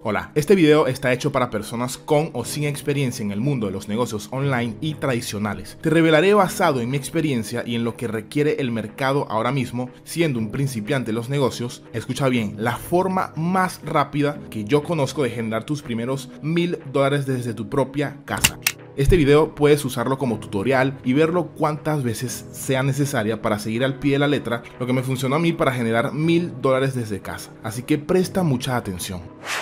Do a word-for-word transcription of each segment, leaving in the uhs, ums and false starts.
Hola, este video está hecho para personas con o sin experiencia en el mundo de los negocios online y tradicionales. Te revelaré basado en mi experiencia y en lo que requiere el mercado ahora mismo, siendo un principiante en los negocios. Escucha bien, la forma más rápida que yo conozco de generar tus primeros mil dólares desde tu propia casa. Este video puedes usarlo como tutorial y verlo cuantas veces sea necesaria para seguir al pie de la letra lo que me funcionó a mí para generar mil dólares desde casa. Así que presta mucha atención.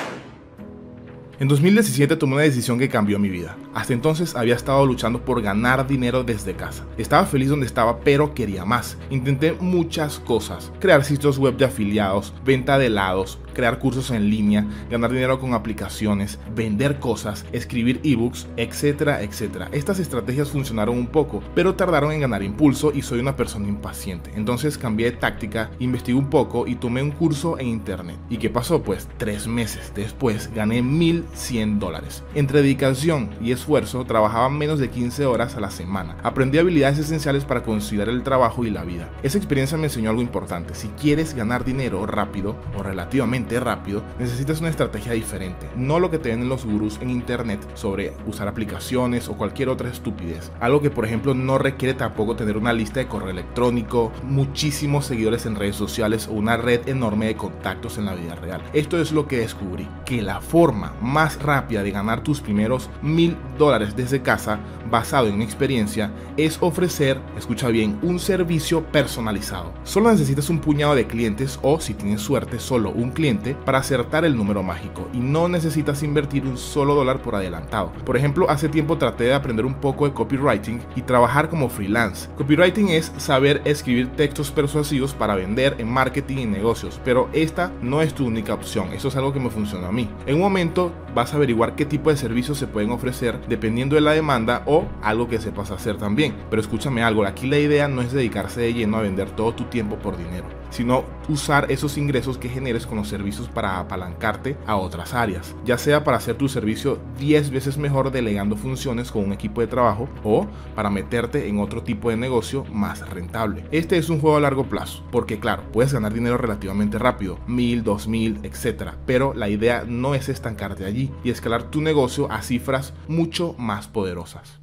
En dos mil diecisiete tomé una decisión que cambió mi vida. Hasta entonces había estado luchando por ganar dinero desde casa. Estaba feliz donde estaba, pero quería más. Intenté muchas cosas: crear sitios web de afiliados, venta de helados, crear cursos en línea, ganar dinero con aplicaciones, vender cosas, escribir ebooks, etcétera, etcétera. Estas estrategias funcionaron un poco, pero tardaron en ganar impulso y soy una persona impaciente. Entonces cambié de táctica, investigué un poco y tomé un curso en internet. ¿Y qué pasó? Pues tres meses después gané mil cien dólares. Entre dedicación y esfuerzo trabajaba menos de quince horas a la semana. Aprendí habilidades esenciales para conciliar el trabajo y la vida. Esa experiencia me enseñó algo importante: si quieres ganar dinero rápido o relativamente rápido, necesitas una estrategia diferente, no lo que te venden los gurús en internet sobre usar aplicaciones o cualquier otra estupidez. Algo que, por ejemplo, no requiere tampoco tener una lista de correo electrónico, muchísimos seguidores en redes sociales o una red enorme de contactos en la vida real. Esto es lo que descubrí: que la forma más rápida de ganar tus primeros mil dólares desde casa, basado en mi experiencia, es ofrecer, escucha bien, un servicio personalizado. Solo necesitas un puñado de clientes o, si tienes suerte, solo un cliente para acertar el número mágico, y no necesitas invertir un solo dólar por adelantado. Por ejemplo, hace tiempo traté de aprender un poco de copywriting y trabajar como freelance. Copywriting es saber escribir textos persuasivos para vender en marketing y negocios, pero esta no es tu única opción. Eso es algo que me funcionó a mí. En un momento vas a averiguar qué tipo de servicios se pueden ofrecer dependiendo de la demanda o algo que sepas hacer también. Pero escúchame algo, aquí la idea no es dedicarse de lleno a vender todo tu tiempo por dinero, sino usar esos ingresos que generes con los servicios para apalancarte a otras áreas, ya sea para hacer tu servicio diez veces mejor delegando funciones con un equipo de trabajo o para meterte en otro tipo de negocio más rentable. Este es un juego a largo plazo, porque claro, puedes ganar dinero relativamente rápido, mil, dos mil, etcétera, pero la idea no es estancarte allí y escalar tu negocio a cifras mucho más poderosas.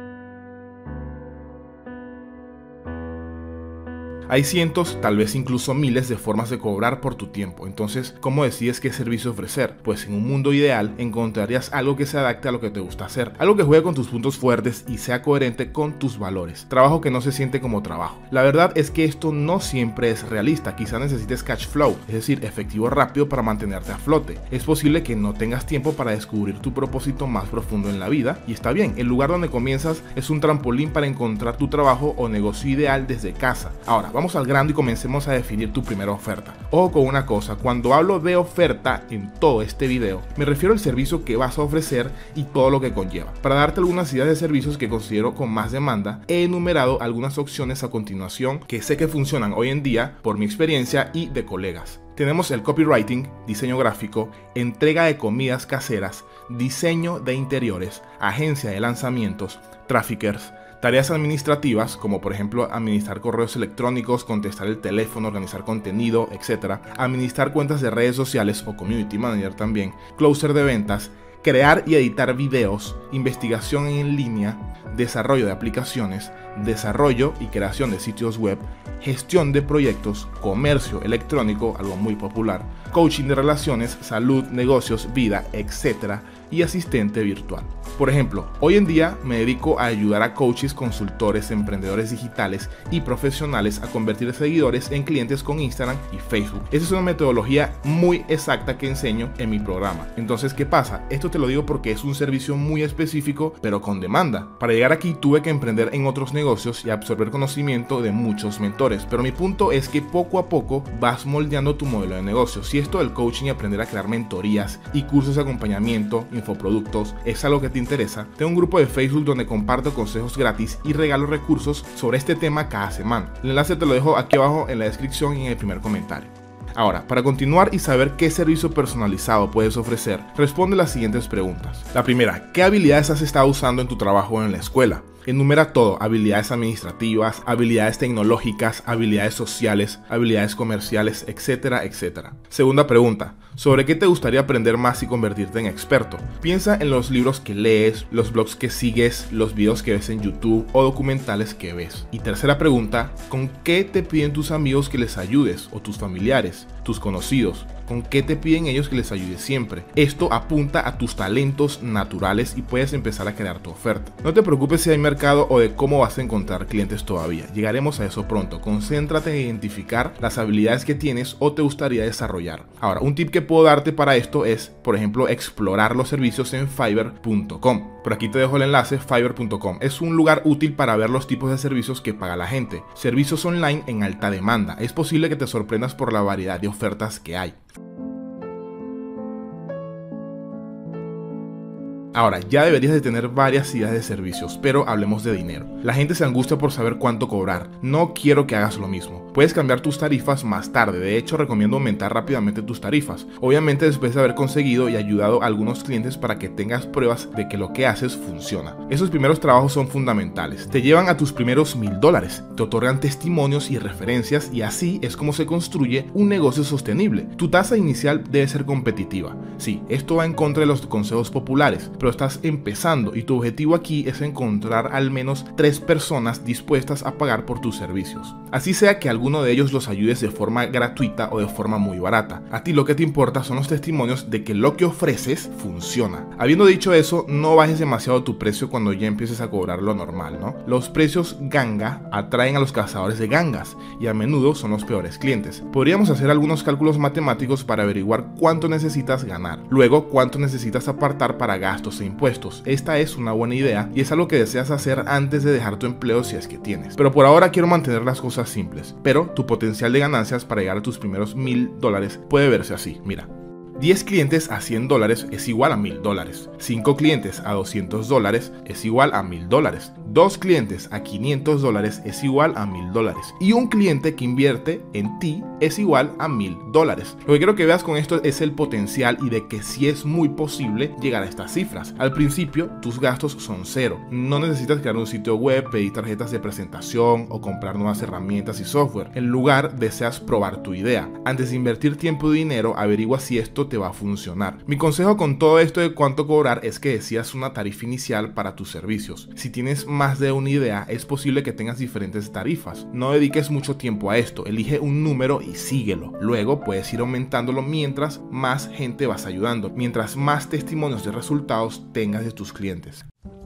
Hay cientos, tal vez incluso miles de formas de cobrar por tu tiempo. Entonces, ¿cómo decides qué servicio ofrecer? Pues en un mundo ideal encontrarías algo que se adapte a lo que te gusta hacer, algo que juegue con tus puntos fuertes y sea coherente con tus valores. Trabajo que no se siente como trabajo. La verdad es que esto no siempre es realista. Quizá necesites cash flow, es decir, efectivo rápido para mantenerte a flote. Es posible que no tengas tiempo para descubrir tu propósito más profundo en la vida, y está bien. El lugar donde comienzas es un trampolín para encontrar tu trabajo o negocio ideal desde casa. Ahora, vamos al grano y comencemos a definir tu primera oferta. Ojo con una cosa: cuando hablo de oferta en todo este video, me refiero al servicio que vas a ofrecer y todo lo que conlleva. Para darte algunas ideas de servicios que considero con más demanda, he enumerado algunas opciones a continuación que sé que funcionan hoy en día por mi experiencia y de colegas. Tenemos el copywriting, diseño gráfico, entrega de comidas caseras, diseño de interiores, agencia de lanzamientos, traffickers, tareas administrativas como por ejemplo administrar correos electrónicos, contestar el teléfono, organizar contenido, etcétera, administrar cuentas de redes sociales o community manager también, closer de ventas, crear y editar videos, investigación en línea, desarrollo de aplicaciones, desarrollo y creación de sitios web, gestión de proyectos, comercio electrónico, algo muy popular, coaching de relaciones, salud, negocios, vida, etcétera, y asistente virtual. Por ejemplo, hoy en día me dedico a ayudar a coaches, consultores, emprendedores digitales y profesionales a convertir seguidores en clientes con Instagram y Facebook. Esa es una metodología muy exacta que enseño en mi programa. Entonces, ¿qué pasa? Esto te lo digo porque es un servicio muy específico, pero con demanda. Para llegar aquí tuve que emprender en otros negocios y absorber conocimiento de muchos mentores, pero mi punto es que poco a poco vas moldeando tu modelo de negocio. Si esto del coaching y aprender a crear mentorías y cursos de acompañamiento, infoproductos, es algo que te interesa, tengo un grupo de Facebook donde comparto consejos gratis y regalo recursos sobre este tema cada semana. El enlace te lo dejo aquí abajo en la descripción y en el primer comentario. Ahora, para continuar y saber qué servicio personalizado puedes ofrecer, responde las siguientes preguntas. La primera: ¿qué habilidades has estado usando en tu trabajo o en la escuela? Enumera todo: habilidades administrativas, habilidades tecnológicas, habilidades sociales, habilidades comerciales, etcétera, etcétera. Segunda pregunta: ¿sobre qué te gustaría aprender más y convertirte en experto? Piensa en los libros que lees, los blogs que sigues, los videos que ves en YouTube o documentales que ves. Y tercera pregunta: ¿con qué te piden tus amigos que les ayudes, o tus familiares, tus conocidos? ¿Con qué te piden ellos que les ayudes siempre? Esto apunta a tus talentos naturales y puedes empezar a crear tu oferta. No te preocupes si hay mercado o de cómo vas a encontrar clientes todavía. Llegaremos a eso pronto. Concéntrate en identificar las habilidades que tienes o te gustaría desarrollar. Ahora, un tip que puedo darte para esto es, por ejemplo, explorar los servicios en Fiverr punto com. Por aquí te dejo el enlace, Fiverr punto com. Es un lugar útil para ver los tipos de servicios que paga la gente. Servicios online en alta demanda. Es posible que te sorprendas por la variedad de ofertas que hay. Ahora, ya deberías de tener varias ideas de servicios, pero hablemos de dinero. La gente se angustia por saber cuánto cobrar. No quiero que hagas lo mismo. Puedes cambiar tus tarifas más tarde. De hecho, recomiendo aumentar rápidamente tus tarifas. Obviamente después de haber conseguido y ayudado a algunos clientes para que tengas pruebas de que lo que haces funciona. Esos primeros trabajos son fundamentales. Te llevan a tus primeros mil dólares. Te otorgan testimonios y referencias y así es como se construye un negocio sostenible. Tu tasa inicial debe ser competitiva. Sí, esto va en contra de los consejos populares, pero estás empezando y tu objetivo aquí es encontrar al menos tres personas dispuestas a pagar por tus servicios. Así sea que alguno de ellos los ayudes de forma gratuita o de forma muy barata. A ti lo que te importa son los testimonios de que lo que ofreces funciona. Habiendo dicho eso, no bajes demasiado tu precio cuando ya empieces a cobrar lo normal, ¿no? Los precios ganga atraen a los cazadores de gangas y a menudo son los peores clientes. Podríamos hacer algunos cálculos matemáticos para averiguar cuánto necesitas ganar. Luego, cuánto necesitas apartar para gastos e impuestos. Esta es una buena idea y es algo que deseas hacer antes de dejar tu empleo si es que tienes. Pero por ahora quiero mantener las cosas simples. Pero tu potencial de ganancias para llegar a tus primeros mil dólares puede verse así. Mira. diez clientes a cien dólares es igual a mil dólares. cinco clientes a doscientos dólares es igual a mil dólares. dos clientes a quinientos dólares es igual a mil dólares. Y un cliente que invierte en ti es igual a mil dólares. Lo que quiero que veas con esto es el potencial y de que sí es muy posible llegar a estas cifras. Al principio, tus gastos son cero. No necesitas crear un sitio web, pedir tarjetas de presentación o comprar nuevas herramientas y software. En lugar, deseas probar tu idea. Antes de invertir tiempo y dinero, averigua si esto te va a funcionar. Mi consejo con todo esto de cuánto cobrar es que decidas una tarifa inicial para tus servicios. Si tienes más de una idea, es posible que tengas diferentes tarifas. No dediques mucho tiempo a esto, elige un número y síguelo. Luego puedes ir aumentándolo mientras más gente vas ayudando, mientras más testimonios de resultados tengas de tus clientes.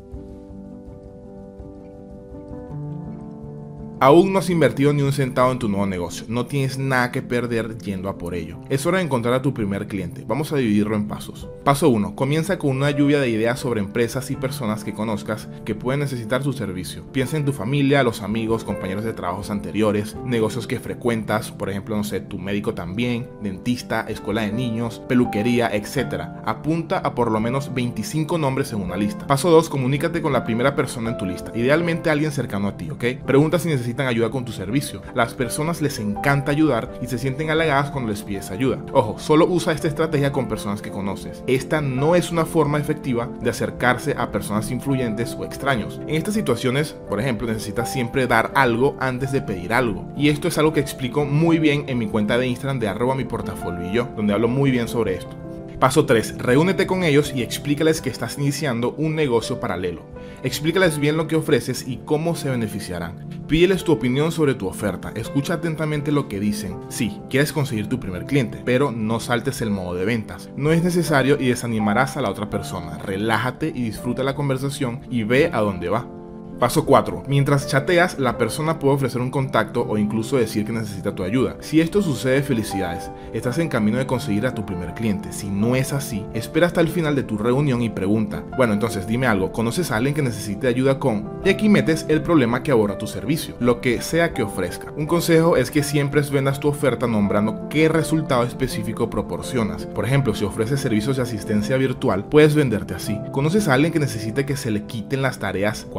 Aún no has invertido ni un centavo en tu nuevo negocio, no tienes nada que perder yendo a por ello. Es hora de encontrar a tu primer cliente, vamos a dividirlo en pasos. Paso uno, comienza con una lluvia de ideas sobre empresas y personas que conozcas que pueden necesitar tu servicio. Piensa en tu familia, los amigos, compañeros de trabajos anteriores, negocios que frecuentas, por ejemplo, no sé, tu médico también, dentista, escuela de niños, peluquería, etcétera. Apunta a por lo menos veinticinco nombres en una lista. Paso dos, comunícate con la primera persona en tu lista, idealmente alguien cercano a ti, ¿ok? Pregunta si necesitas ayuda con tu servicio. Las personas les encanta ayudar y se sienten halagadas cuando les pides ayuda. Ojo, solo usa esta estrategia con personas que conoces. Esta no es una forma efectiva de acercarse a personas influyentes o extraños. En estas situaciones, por ejemplo, necesitas siempre dar algo antes de pedir algo. Y esto es algo que explico muy bien en mi cuenta de Instagram de arroba mi portafolio y yo, donde hablo muy bien sobre esto. Paso tres. Reúnete con ellos y explícales que estás iniciando un negocio paralelo. Explícales bien lo que ofreces y cómo se beneficiarán. Pídeles tu opinión sobre tu oferta. Escucha atentamente lo que dicen. Sí, quieres conseguir tu primer cliente, pero no saltes el modo de ventas. No es necesario y desanimarás a la otra persona. Relájate y disfruta la conversación y ve a dónde va. Paso cuatro. Mientras chateas, la persona puede ofrecer un contacto o incluso decir que necesita tu ayuda. Si esto sucede, felicidades. Estás en camino de conseguir a tu primer cliente. Si no es así, espera hasta el final de tu reunión y pregunta: bueno, entonces dime algo, ¿conoces a alguien que necesite ayuda con? Y aquí metes el problema que aborda tu servicio, lo que sea que ofrezca. Un consejo es que siempre vendas tu oferta nombrando qué resultado específico proporcionas. Por ejemplo, si ofreces servicios de asistencia virtual, puedes venderte así: ¿conoces a alguien que necesite que se le quiten las tareas cualquiera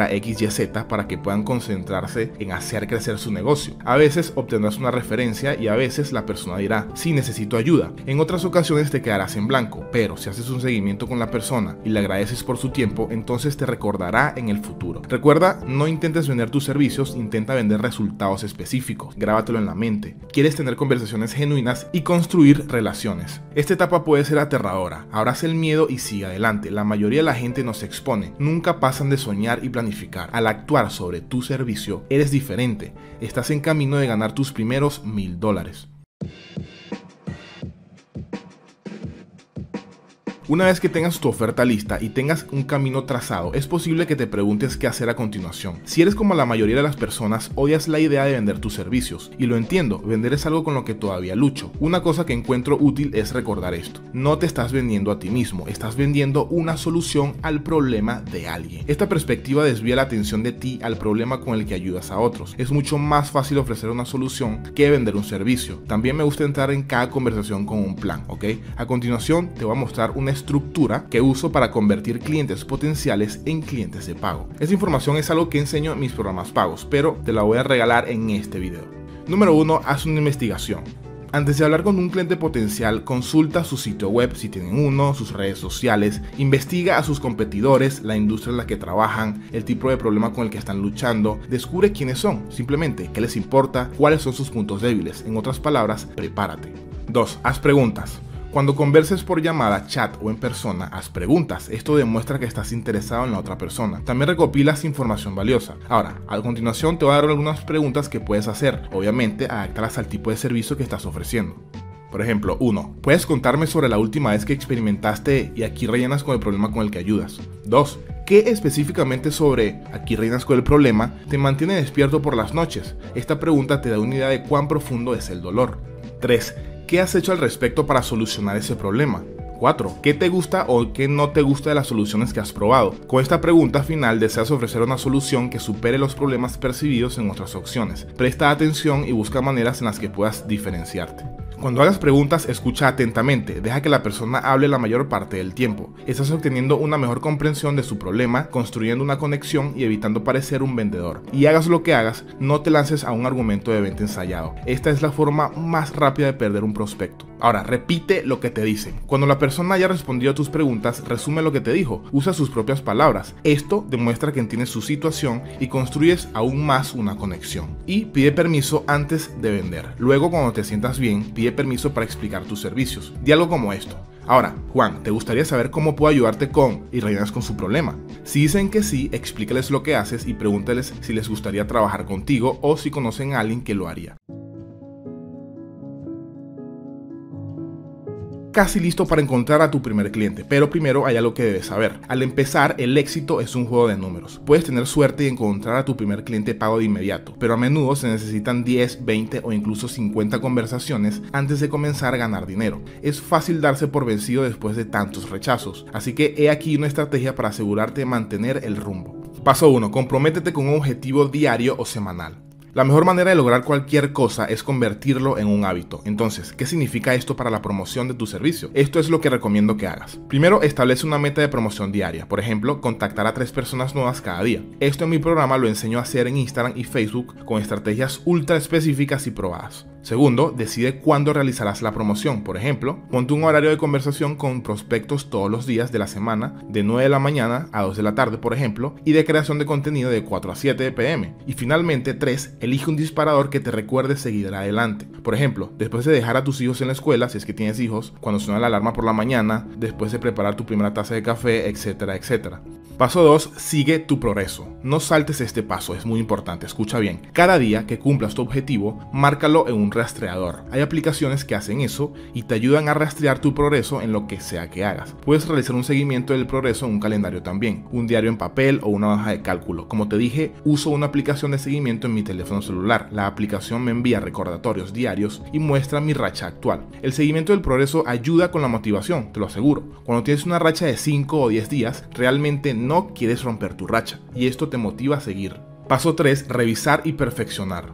estrategia X Y Z para que puedan concentrarse en hacer crecer su negocio. A veces obtendrás una referencia y a veces la persona dirá, sí, necesito ayuda. En otras ocasiones te quedarás en blanco, pero si haces un seguimiento con la persona y le agradeces por su tiempo, entonces te recordará en el futuro. Recuerda, no intentes vender tus servicios, intenta vender resultados específicos. Grábatelo en la mente. Quieres tener conversaciones genuinas y construir relaciones. Esta etapa puede ser aterradora. Abraza el miedo y sigue adelante. La mayoría de la gente no se expone. Nunca pasan de soñar y planificar. Al actuar sobre tu servicio, eres diferente. Estás en camino de ganar tus primeros mil dólares. Una vez que tengas tu oferta lista y tengas un camino trazado, es posible que te preguntes qué hacer a continuación. Si eres como la mayoría de las personas, odias la idea de vender tus servicios. Y lo entiendo, vender es algo con lo que todavía lucho. Una cosa que encuentro útil es recordar esto. No te estás vendiendo a ti mismo, estás vendiendo una solución al problema de alguien. Esta perspectiva desvía la atención de ti al problema con el que ayudas a otros. Es mucho más fácil ofrecer una solución que vender un servicio. También me gusta entrar en cada conversación con un plan, ¿ok? A continuación te voy a mostrar una estructura que uso para convertir clientes potenciales en clientes de pago. Esta información es algo que enseño en mis programas pagos, pero te la voy a regalar en este video. Número uno, haz una investigación. Antes de hablar con un cliente potencial, consulta su sitio web si tienen uno, sus redes sociales, investiga a sus competidores, la industria en la que trabajan, el tipo de problema con el que están luchando, descubre quiénes son, simplemente qué les importa, cuáles son sus puntos débiles. En otras palabras, prepárate. dos. Haz preguntas. Cuando converses por llamada, chat o en persona, haz preguntas. Esto demuestra que estás interesado en la otra persona. También recopilas información valiosa. Ahora, a continuación te voy a dar algunas preguntas que puedes hacer. Obviamente, adáptalas al tipo de servicio que estás ofreciendo. Por ejemplo, uno. ¿Puedes contarme sobre la última vez que experimentaste y aquí rellenas con el problema con el que ayudas? dos. ¿Qué específicamente sobre aquí rellenas con el problema te mantiene despierto por las noches? Esta pregunta te da una idea de cuán profundo es el dolor. tres. ¿Qué has hecho al respecto para solucionar ese problema? cuatro. ¿Qué te gusta o qué no te gusta de las soluciones que has probado? Con esta pregunta final deseas ofrecer una solución que supere los problemas percibidos en otras opciones. Presta atención y busca maneras en las que puedas diferenciarte. Cuando hagas preguntas, escucha atentamente, deja que la persona hable la mayor parte del tiempo. Estás obteniendo una mejor comprensión de su problema, construyendo una conexión y evitando parecer un vendedor. Y hagas lo que hagas, no te lances a un argumento de venta ensayado. Esta es la forma más rápida de perder un prospecto. Ahora, repite lo que te dicen. Cuando la persona haya respondido a tus preguntas, resume lo que te dijo. Usa sus propias palabras. Esto demuestra que entiendes su situación y construyes aún más una conexión. Y pide permiso antes de vender. Luego, cuando te sientas bien, pide permiso para explicar tus servicios. Di algo como esto. Ahora, Juan, ¿te gustaría saber cómo puedo ayudarte con? Y rellenas con su problema. Si dicen que sí, explícales lo que haces y pregúntales si les gustaría trabajar contigo o si conocen a alguien que lo haría. Casi listo para encontrar a tu primer cliente, pero primero hay algo que debes saber. Al empezar, el éxito es un juego de números. Puedes tener suerte y encontrar a tu primer cliente pago de inmediato, pero a menudo se necesitan diez, veinte o incluso cincuenta conversaciones antes de comenzar a ganar dinero. Es fácil darse por vencido después de tantos rechazos, así que he aquí una estrategia para asegurarte de mantener el rumbo. Paso uno. Comprométete con un objetivo diario o semanal. La mejor manera de lograr cualquier cosa es convertirlo en un hábito. Entonces, ¿qué significa esto para la promoción de tu servicio? Esto es lo que recomiendo que hagas. Primero, establece una meta de promoción diaria. Por ejemplo, contactar a tres personas nuevas cada día. Esto en mi programa lo enseño a hacer en Instagram y Facebook con estrategias ultra específicas y probadas. Segundo, decide cuándo realizarás la promoción. Por ejemplo, ponte un horario de conversación con prospectos todos los días de la semana, de nueve de la mañana a dos de la tarde, por ejemplo, y de creación de contenido de cuatro a siete p m. Y finalmente, tres, elige un disparador que te recuerde seguir adelante. Por ejemplo, después de dejar a tus hijos en la escuela, si es que tienes hijos, cuando suena la alarma por la mañana, después de preparar tu primera taza de café, etcétera, etcétera. Paso dos. Sigue tu progreso. No saltes este paso, es muy importante, escucha bien. Cada día que cumplas tu objetivo, márcalo en un rastreador. Hay aplicaciones que hacen eso y te ayudan a rastrear tu progreso en lo que sea que hagas. Puedes realizar un seguimiento del progreso en un calendario también, un diario en papel o una hoja de cálculo. Como te dije, uso una aplicación de seguimiento en mi teléfono celular. La aplicación me envía recordatorios diarios y muestra mi racha actual. El seguimiento del progreso ayuda con la motivación, te lo aseguro. Cuando tienes una racha de cinco o diez días, realmente no quieres romper tu racha y esto te motiva a seguir. Paso tres. Revisar y perfeccionar.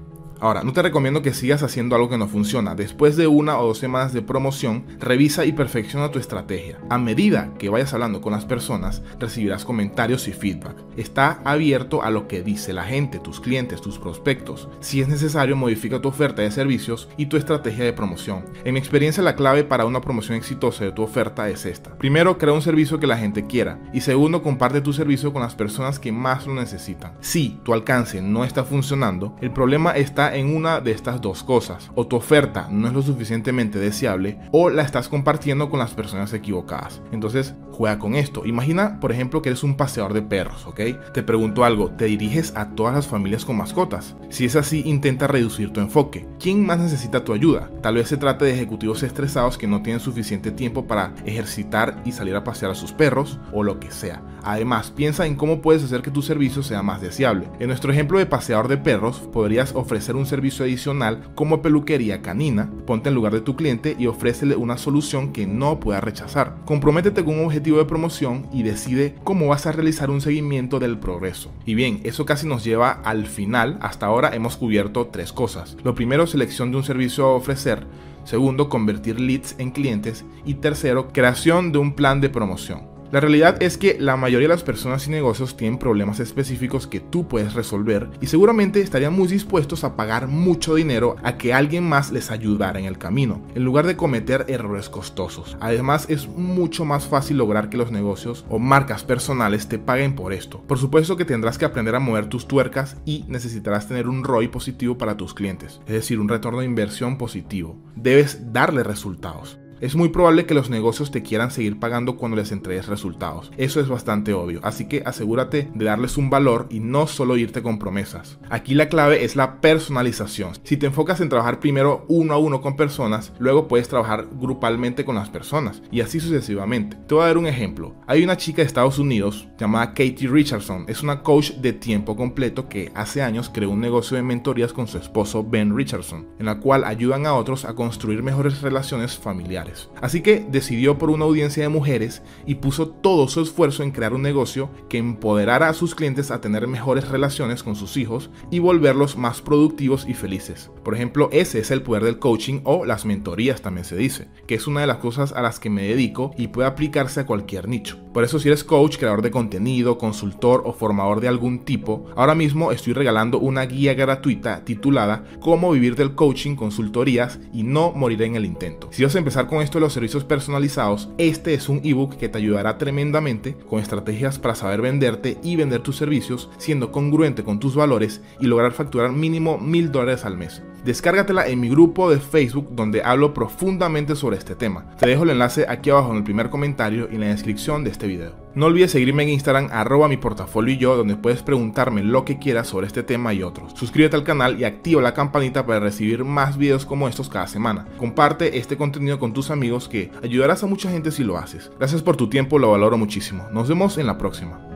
Ahora, no te recomiendo que sigas haciendo algo que no funciona. Después de una o dos semanas de promoción, revisa y perfecciona tu estrategia. A medida que vayas hablando con las personas, recibirás comentarios y feedback. Está abierto a lo que dice la gente, tus clientes, tus prospectos. Si es necesario, modifica tu oferta de servicios y tu estrategia de promoción. En mi experiencia, la clave para una promoción exitosa de tu oferta es esta. Primero, crea un servicio que la gente quiera. Y segundo, comparte tu servicio con las personas que más lo necesitan. Si tu alcance no está funcionando, el problema está en una de estas dos cosas: o tu oferta no es lo suficientemente deseable, o la estás compartiendo con las personas equivocadas. Entonces, juega con esto. Imagina, por ejemplo, que eres un paseador de perros, ¿ok? Te pregunto algo, ¿te diriges a todas las familias con mascotas? Si es así, intenta reducir tu enfoque. ¿Quién más necesita tu ayuda? Tal vez se trate de ejecutivos estresados que no tienen suficiente tiempo para ejercitar y salir a pasear a sus perros, o lo que sea. Además, piensa en cómo puedes hacer que tu servicio sea más deseable. En nuestro ejemplo de paseador de perros, podrías ofrecer un servicio adicional como peluquería canina. Ponte en lugar de tu cliente y ofrécele una solución que no pueda rechazar. Comprométete con un objetivo de promoción y decide cómo vas a realizar un seguimiento del progreso. Y bien, eso casi nos lleva al final. Hasta ahora hemos cubierto tres cosas. Lo primero, selección de un servicio a ofrecer. Segundo, convertir leads en clientes. Y tercero, creación de un plan de promoción. La realidad es que la mayoría de las personas y negocios tienen problemas específicos que tú puedes resolver y seguramente estarían muy dispuestos a pagar mucho dinero a que alguien más les ayudara en el camino, en lugar de cometer errores costosos. Además, es mucho más fácil lograr que los negocios o marcas personales te paguen por esto. Por supuesto que tendrás que aprender a mover tus tuercas y necesitarás tener un R O I positivo para tus clientes, es decir, un retorno de inversión positivo. Debes darle resultados. Es muy probable que los negocios te quieran seguir pagando cuando les entregues resultados. Eso es bastante obvio, así que asegúrate de darles un valor y no solo irte con promesas. Aquí la clave es la personalización. Si te enfocas en trabajar primero uno a uno con personas, luego puedes trabajar grupalmente con las personas y así sucesivamente. Te voy a dar un ejemplo. Hay una chica de Estados Unidos llamada Katie Richardson. Es una coach de tiempo completo que hace años creó un negocio de mentorías con su esposo Ben Richardson, en la cual ayudan a otros a construir mejores relaciones familiares. Así que decidió por una audiencia de mujeres y puso todo su esfuerzo en crear un negocio que empoderara a sus clientes a tener mejores relaciones con sus hijos y volverlos más productivos y felices. Por ejemplo, ese es el poder del coaching, o las mentorías también se dice, que es una de las cosas a las que me dedico y puede aplicarse a cualquier nicho. Por eso, si eres coach, creador de contenido, consultor o formador de algún tipo, ahora mismo estoy regalando una guía gratuita titulada Cómo vivir del coaching, consultorías y no morir en el intento. Si vas a empezar con esto de los servicios personalizados, este es un ebook que te ayudará tremendamente con estrategias para saber venderte y vender tus servicios siendo congruente con tus valores y lograr facturar mínimo mil dólares al mes. Descárgatela en mi grupo de Facebook, donde hablo profundamente sobre este tema. Te dejo el enlace aquí abajo en el primer comentario y en la descripción de este video. No olvides seguirme en Instagram, arroba mi portafolio y yo, donde puedes preguntarme lo que quieras sobre este tema y otros. Suscríbete al canal y activa la campanita para recibir más videos como estos cada semana. Comparte este contenido con tus amigos, que ayudarás a mucha gente si lo haces. Gracias por tu tiempo, lo valoro muchísimo. Nos vemos en la próxima.